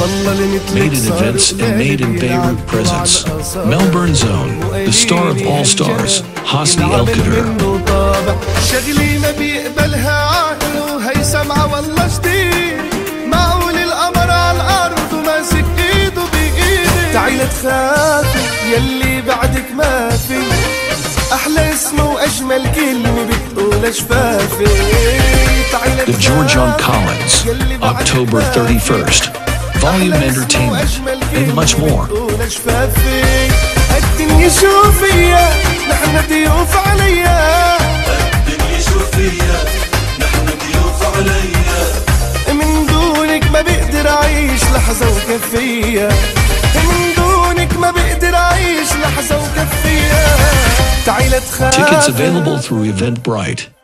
Made in Events and Made in Beirut presents Melbourne's Own, the star of all stars, Hosni El Kader. شغلي ما بيقبلها عقله هي سمعة والله جديد معقول القمر على الأرض وماسك إيده بإيدي تعالي تخافي يلي بعدك ما في أحلى اسم وأجمل كلمة بتقول شفافي The George on Collins, October 31st, Volume Entertainment, and much more. الدنيا شوفيا نحن ضيوف عليا الدنيا شوفيا نحن ضيوف عليا من دونك ما بقدر أعيش لحظة وكفية من دونك ما بقدر أعيش لحظة وكفية تعالي تخافي Tickets available through Eventbrite.